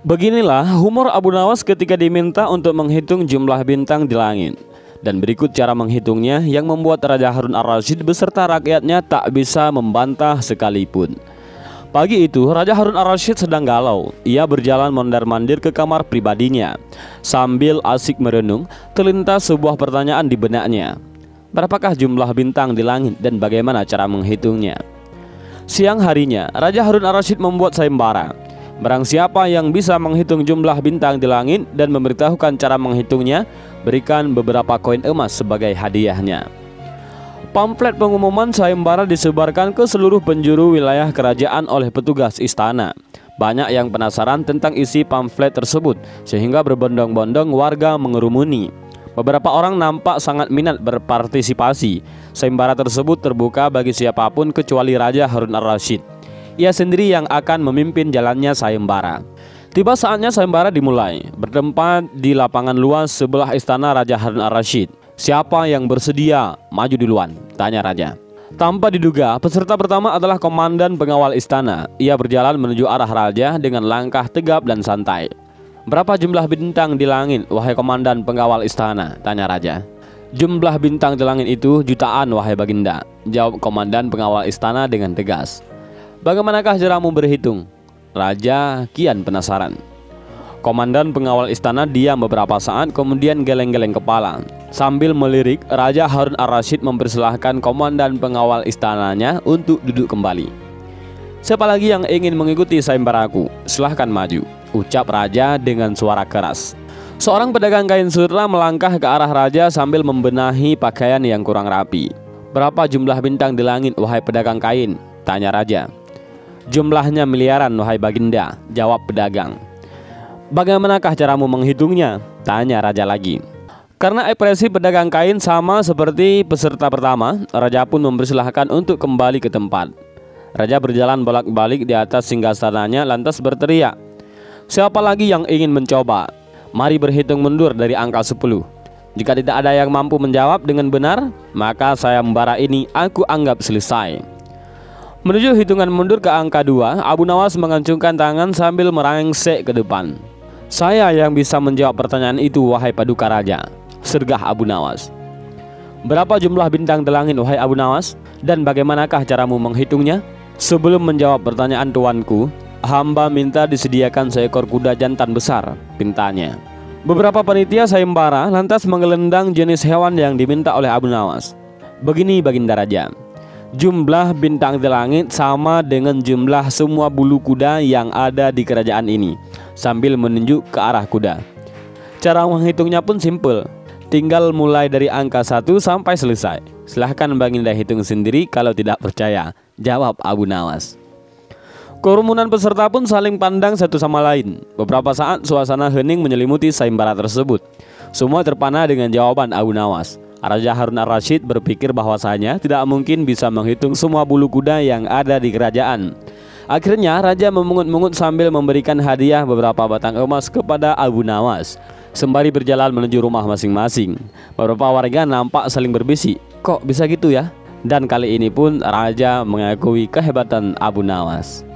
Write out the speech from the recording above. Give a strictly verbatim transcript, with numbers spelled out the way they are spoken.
Beginilah humor Abu Nawas ketika diminta untuk menghitung jumlah bintang di langit. Dan berikut cara menghitungnya yang membuat Raja Harun Ar-Rasyid beserta rakyatnya tak bisa membantah sekalipun. Pagi itu Raja Harun Ar-Rasyid sedang galau. Ia berjalan mondar-mandir ke kamar pribadinya. Sambil asik merenung, terlintas sebuah pertanyaan di benaknya. Berapakah jumlah bintang di langit dan bagaimana cara menghitungnya? Siang harinya Raja Harun Ar-Rasyid membuat sayembara. Barang siapa yang bisa menghitung jumlah bintang di langit dan memberitahukan cara menghitungnya, berikan beberapa koin emas sebagai hadiahnya. Pamflet pengumuman sayembara disebarkan ke seluruh penjuru wilayah kerajaan oleh petugas istana. Banyak yang penasaran tentang isi pamflet tersebut, sehingga berbondong-bondong warga mengerumuni. Beberapa orang nampak sangat minat berpartisipasi. Sayembara tersebut terbuka bagi siapapun kecuali Raja Harun Ar-Rasyid. Ia sendiri yang akan memimpin jalannya sayembara. Tiba saatnya sayembara dimulai. Bertempat di lapangan luas sebelah istana Raja Harun Ar-Rasyid. Siapa yang bersedia maju duluan? Tanya raja. Tanpa diduga, peserta pertama adalah komandan pengawal istana. Ia berjalan menuju arah raja dengan langkah tegap dan santai. Berapa jumlah bintang di langit, wahai komandan pengawal istana? Tanya raja. Jumlah bintang di langit itu jutaan, wahai baginda, jawab komandan pengawal istana dengan tegas. Bagaimanakah caramu berhitung? Raja kian penasaran. Komandan pengawal istana diam beberapa saat, kemudian geleng-geleng kepala. Sambil melirik, Raja Harun Ar-Rasyid mempersilahkan komandan pengawal istananya untuk duduk kembali. Siapa lagi yang ingin mengikuti sayembaraku? Silahkan maju, ucap raja dengan suara keras. Seorang pedagang kain surra melangkah ke arah raja sambil membenahi pakaian yang kurang rapi. Berapa jumlah bintang di langit, wahai pedagang kain? Tanya raja. Jumlahnya miliaran, wahai baginda, jawab pedagang. Bagaimanakah caramu menghitungnya? Tanya raja lagi. Karena ekspresi pedagang kain sama seperti peserta pertama, raja pun mempersilahkan untuk kembali ke tempat. Raja berjalan bolak-balik di atas singgasananya lantas berteriak, siapa lagi yang ingin mencoba? Mari berhitung mundur dari angka sepuluh. Jika tidak ada yang mampu menjawab dengan benar, maka sayembara ini aku anggap selesai. Menuju hitungan mundur ke angka dua, Abu Nawas mengacungkan tangan sambil merangsek ke depan. Saya yang bisa menjawab pertanyaan itu, wahai paduka raja, sergah Abu Nawas. Berapa jumlah bintang di langit, wahai Abu Nawas? Dan bagaimanakah caramu menghitungnya? Sebelum menjawab pertanyaan tuanku, hamba minta disediakan seekor kuda jantan besar, pintanya. Beberapa panitia sayembara lantas menggelendang jenis hewan yang diminta oleh Abu Nawas. Begini baginda raja, jumlah bintang di langit sama dengan jumlah semua bulu kuda yang ada di kerajaan ini, sambil menunjuk ke arah kuda. Cara menghitungnya pun simpel, tinggal mulai dari angka satu sampai selesai. Silahkan baginda hitung sendiri kalau tidak percaya, jawab Abu Nawas. Kerumunan peserta pun saling pandang satu sama lain. Beberapa saat suasana hening menyelimuti sayembara tersebut. Semua terpana dengan jawaban Abu Nawas. Raja Harun Ar-Rasyid berpikir bahwasanya tidak mungkin bisa menghitung semua bulu kuda yang ada di kerajaan. Akhirnya raja memungut-mungut sambil memberikan hadiah beberapa batang emas kepada Abu Nawas. Sembari berjalan menuju rumah masing-masing, beberapa warga nampak saling berbisik, kok bisa gitu ya? Dan kali ini pun raja mengakui kehebatan Abu Nawas.